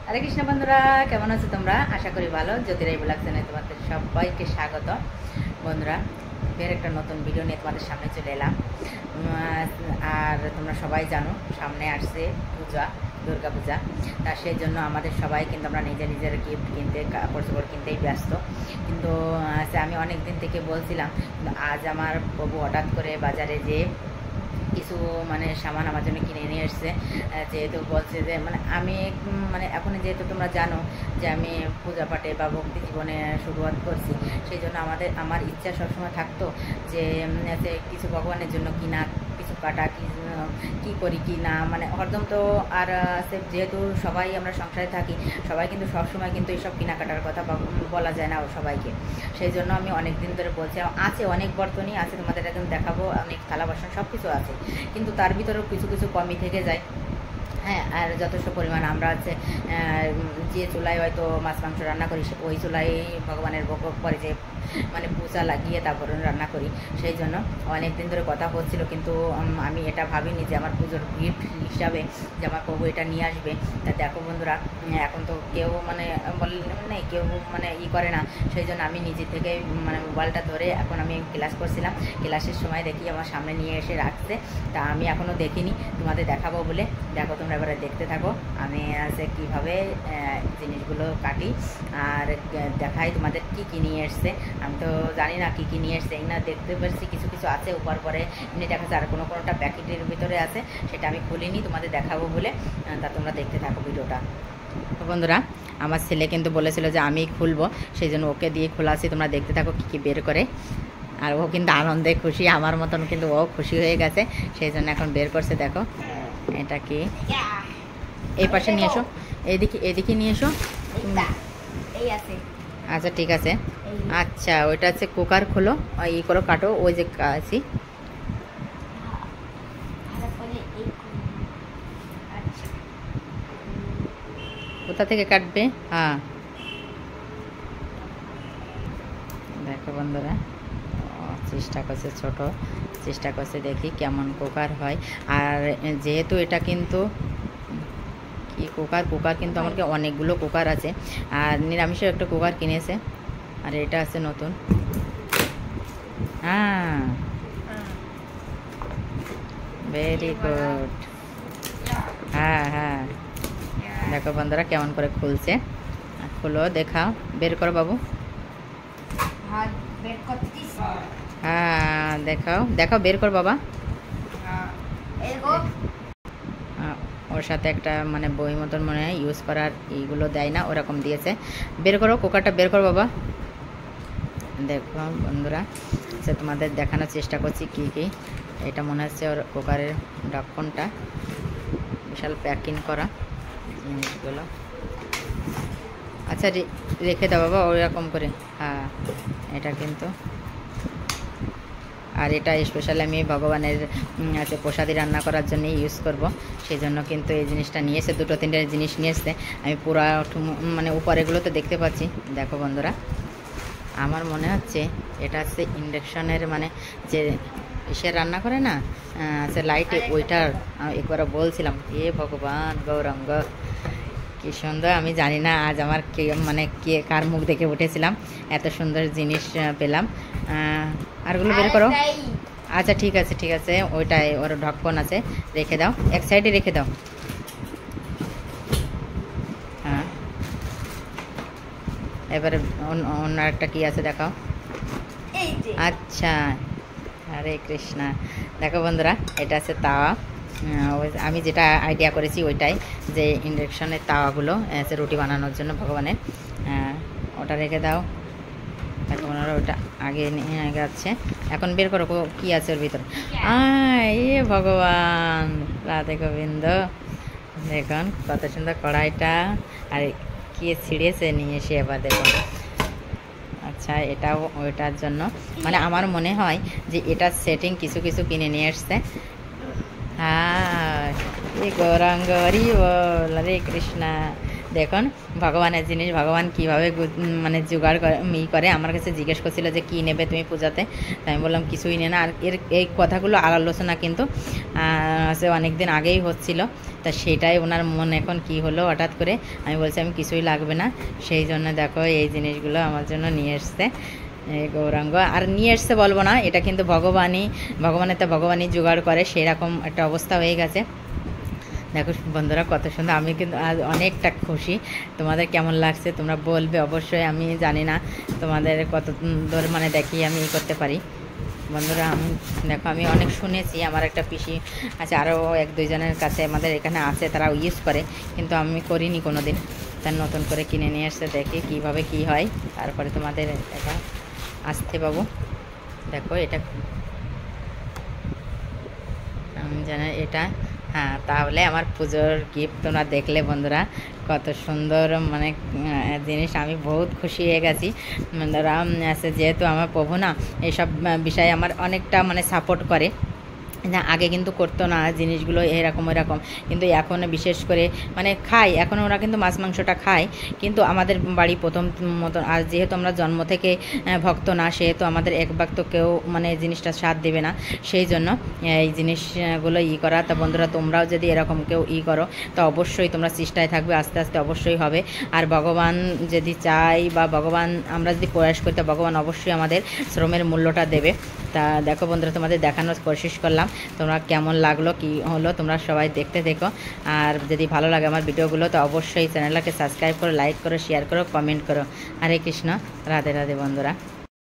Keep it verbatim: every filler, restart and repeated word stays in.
হরে কৃষ্ণ বন্ধুরা, কেমন আছো তোমরা? আশা করি ভালো। জ্যোতিরাই ব্লগ চ্যানেলে তোমাদের সবাইকে স্বাগত। বন্ধুরা, ফের একটা নতুন ভিডিও নিয়ে তোমাদের সামনে চলে এলাম। আর তোমরা সবাই জানো সামনে আসছে পূজা, দুর্গা পূজা। তা সেই জন্য আমাদের সবাই কিন্তু আমরা নিজের নিজের গিফট কিনতে, কাপড় চোপড় কিনতেই ব্যস্ত। কিন্তু আমি অনেক দিন থেকে বলছিলাম, কিন্তু আজ আমার প্রভু হঠাৎ করে বাজারে যেয়ে কিছু মানে সামান আমার জন্য কিনে নিয়ে এসছে। যেহেতু বলছে যে মানে আমি মানে এখন যেহেতু তোমরা জানো যে আমি পূজা পাঠে বা ভক্তি জীবনে শুরুয়াত করছি, সেই জন্য আমাদের আমার ইচ্ছা সবসময় থাকতো যে কিছু ভগবানের জন্য কিনা, কিছু কাটা, কি কী করি কি না, মানে হরদম তো আর সে যেহেতু সবাই আমরা সংসারে থাকি, সবাই কিন্তু সবসময় কিন্তু এইসব কেনাকাটার কথা বলা যায় না সবাইকে। সেই জন্য আমি অনেক দিন ধরে বলছি, আছে অনেক বর্তনই আছে, তোমাদের এখন দেখাবো, অনেক থালা বাসন সব কিছু আছে, কিন্তু তার ভিতরেও কিছু কিছু কমই থেকে যায়। হ্যাঁ, আর যথেষ্ট পরিমাণ আমরা হচ্ছে যে চুলায় হয়তো মাছ মাংস রান্না করি, ওই চুলায় ভগবানের ভোগ করে যে মানে পূজা লাগিয়ে তারপরে রান্না করি। সেই জন্য অনেক দিন ধরে কথা হচ্ছিল, কিন্তু আমি এটা ভাবিনি যে আমার পুজোর গিফট হিসাবে যে আমার প্রভু এটা নিয়ে আসবে। তা দেখো বন্ধুরা, এখন তো কেউ মানে বল নেই, কেউ মানে ই করে না। সেই জন্য আমি নিজে থেকে মানে মোবাইলটা ধরে এখন আমি ক্লাস করছিলাম, ক্লাসের সময় দেখি আমার সামনে নিয়ে এসে রাখছে। তা আমি এখনও দেখিনি, তোমাদের দেখাবো বলে। দেখো তোমরা এবারে দেখতে থাকো আমি আছে কীভাবে জিনিসগুলো কাটি আর দেখাই তোমাদের কী কী নিয়ে এসছে। আমি তো জানি না কী কী নিয়ে এসছে, এই না দেখতে পাচ্ছি কিছু কিছু আছে উপর পরে এমনি দেখা যায়, আর কোনো কোনোটা প্যাকেটের ভিতরে আছে, সেটা আমি খুলিনি, তোমাদের দেখাবো বলে। তা তোমরা দেখতে থাকো ভিডিওটা। তো বন্ধুরা, আমার ছেলে কিন্তু বলেছিল যে আমি খুলবো, সেই জন্য ওকে দিয়ে খোলাছি, তোমরা দেখতে থাকো কী কী বের করে। আর ও কিন্তু আনন্দে খুশি, আমার মতন কিন্তু ও খুশি হয়ে গেছে, সেই জন্য এখন বের করছে। দেখো এটা কি, এই পাশে নিয়ে এসো, এইদিকে এদিকে নিয়ে এসো। আচ্ছা ঠিক আছে। আচ্ছা ওইটা হচ্ছে কুকার, খোলো, ই করো, কাটো, ওই যে আছি। কোথা থেকে কাটবে? হ্যাঁ দেখো বন্ধুরা, চেষ্টা করছে, ছোট চেষ্টা করছে, দেখি কেমন কুকার হয়। আর যেহেতু এটা কিন্তু কি কুকার, কুকার কিন্তু আমাকে অনেকগুলো কুকার আছে, আর নিরামিষের একটা কুকার কিনেছে, আর এটা আছে নতুন। হ্যাঁ ভেরি গুড। হ্যাঁ হ্যাঁ দেখো বন্ধুরা কেমন করে খুলছে, খুলো, দেখাও, বের করো বাবু। হ্যাঁ দেখাও দেখাও, বের কর বাবা। ওর সাথে একটা মানে বই মতন মনে হয় ইউজ করার এইগুলো দেয় না, ওরকম দিয়েছে। বের করো কুকারটা, বের করো বাবা। দেখো বন্ধুরা, সে তোমাদের দেখানোর চেষ্টা করছি কি কি। এটা মনে হচ্ছে ওর কুকারের ঢাকনটা, বিশাল প্যাকিং করা জিনিসগুলো। আচ্ছা রেখে দাও বাবা ওইরকম করে। হ্যাঁ এটা কিন্তু, আর এটা স্পেশালি আমি ভগবানের আছে প্রসাদী রান্না করার জন্য ইউজ করব, সেই জন্য কিন্তু এই জিনিসটা নিয়ে এসে, দুটো তিনটে জিনিস নিয়ে এসছে। আমি পুরো মানে উপরেগুলো তো দেখতে পাচ্ছি। দেখো বন্ধুরা, আমার মনে হচ্ছে এটা হচ্ছে ইন্ডাকশনের মানে যে সে রান্না করে না সে লাইটে, ওইটার একবার বলছিলাম। এ ভগবান গৌরাঙ্গ, কি সুন্দর! আমি জানি না আজ আমার কে মানে কে কার মুখ দেখে উঠেছিলাম, এত সুন্দর জিনিস পেলাম। আরগুলো বের করো। আচ্ছা ঠিক আছে ঠিক আছে, ওইটাই ওর ঢক্কন আছে, রেখে দাও, এক সাইডে রেখে দাও। হ্যাঁ এবারে অন্য একটা কি আছে দেখাও। আচ্ছা হরে কৃষ্ণা। দেখো বন্ধুরা, এটা আছে তাওয়া। আমি যেটা আইডিয়া করেছি ওইটাই, যে ইন্ডাকশনের তাওয়াগুলো আছে রুটি বানানোর জন্য ভগবানের, ওটা রেখে দাও। দেখো ওনারা ওটা আগে নিয়ে যাচ্ছে, এখন বের করো কি আছে ওর ভিতরে। এ ভগবান, রাধে গোবিন্দ, দেখুন কত সুন্দর কড়াইটা, আর কি ছিঁড়েছে নিয়ে এসে এবার দেখুন। আচ্ছা এটাও ওইটার জন্য, মানে আমার মনে হয় যে এটা সেটিং কিছু কিছু কিনে নিয়ে এসছে। হ্যাঁ গৌরাঙ্গ হরি বল, হরে কৃষ্ণা। দেখুন ভগবানের জিনিস ভগবান কীভাবে মানে জোগাড় করে ই করে। আমার কাছে জিজ্ঞেস করছিল যে কী নেবে তুমি পূজাতে, তাই আমি বললাম কিছুই নে না। আর এর এই কথাগুলো আলোচনা কিন্তু সে অনেক দিন আগেই হচ্ছিল, তা সেটাই ওনার মন এখন কি হলো হঠাৎ করে। আমি বলছি আমি কিছুই লাগবে না, সেই জন্য দেখো এই জিনিসগুলো আমার জন্য নিয়ে এসছে এই গৌরাঙ্গ। আর নিয়ে এসছে বলবো না, এটা কিন্তু ভগবানই ভগবানের তো ভগবানই জোগাড় করে, সেই রকম একটা অবস্থা হয়ে গেছে। দেখো বন্ধুরা কত সুন্দর, আমি কিন্তু আজ অনেকটা খুশি। তোমাদের কেমন লাগছে তোমরা বলবে অবশ্যই। আমি জানি না তোমাদের কত সুন্দর মানে দেখি আমি ই করতে পারি। বন্ধুরা আমি দেখো আমি অনেক শুনেছি, আমার একটা পিসি আছে, আরও এক দুইজনের কাছে আমাদের এখানে আছে, তারা ইউজ করে, কিন্তু আমি করিনি কোনো দিন। তার নতুন করে কিনে নিয়ে এসে দেখি কীভাবে কি হয়, তারপরে তোমাদের এটা আসতে পাবো। দেখো এটা আমি জানি এটা, হ্যাঁ তাহলে আমার পুজোর গিফট তোমরা দেখলে বন্ধুরা কত সুন্দর মানে জিনিস। আমি বহুত খুশি হয়ে গেছি বন্ধুরা, যেহেতু আমার প্রভু না এইসব বিষয়ে আমার অনেকটা মানে সাপোর্ট করে। না আগে কিন্তু করতো না জিনিসগুলো এরকম এরকম, কিন্তু এখন বিশেষ করে মানে খাই, এখন ওরা কিন্তু মাছ মাংসটা খায়, কিন্তু আমাদের বাড়ি প্রথম মতন। আর যেহেতু আমরা জন্ম থেকে ভক্ত না, সেহেতু আমাদের এক ভাগ তো কেউ মানে জিনিসটা স্বাদ দেবে না, সেই জন্য এই জিনিসগুলো ই করা। তা বন্ধুরা তোমরাও যদি এরকম কেউ ই করো তো অবশ্যই তোমরা চেষ্টায় থাকবে, আস্তে আস্তে অবশ্যই হবে। আর ভগবান যদি চাই বা ভগবান আমরা যদি প্রয়াস করি তো ভগবান অবশ্যই আমাদের শ্রমের মূল্যটা দেবে। তা দেখো বন্ধুরা তোমাদের দেখানোর কোশিশ করলাম, তোমরা কেমন লাগলো কি হলো তোমরা সবাই দেখতে দেখো। আর যদি ভালো লাগে আমার ভিডিওগুলো তো অবশ্যই চ্যানেলটাকে সাবস্ক্রাইব করো, লাইক করো, শেয়ার করো, কমেন্ট করো। হরে কৃষ্ণ, রাধে রাধে বন্ধুরা।